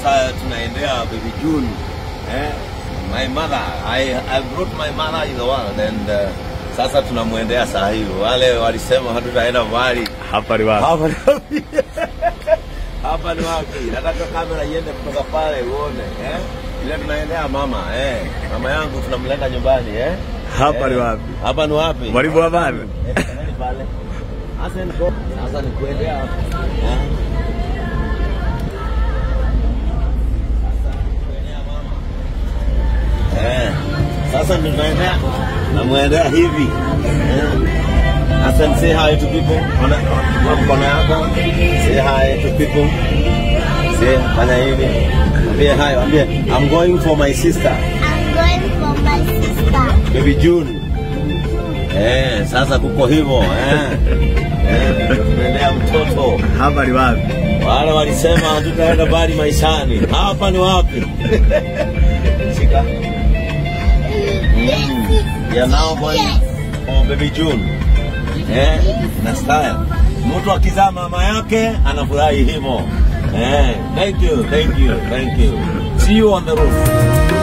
sasa tunaendea baby June. My mother, I brought my mother in the world and sasa tunamuendea saa hiyo. Wale walisema hatutaenda mbali. Hapa ni wapi? Hapa ni wapi? Hapa ni wapi? Nataka kamera iende kutoka pale uone, Ile tunaendea mama, Mama yangu tunamleta nyumbani, Hapa ni wapi? Hapa ni wapi? Mwalimu wa baba. Nani pale? Sasa ni kuendea hapa. Sasa tunaendea na muendea hivi. Hassan, say hi to people. Kona yako. Say hi to people. Say fanya hivi. Ambie hi, ambie I'm going for my sister. I'm going for my sister. Baby June. Sasa kuko hivyo, tunaendea mtoto. Hapa ni wapi? Wale walisema hatutaenda mbali maishani. Hapa ni wapi? Shika. Yeah, now going for baby June. Na style. Mtu akizaa mama yake anafurahi hivyo. Thank you. See you on the roof.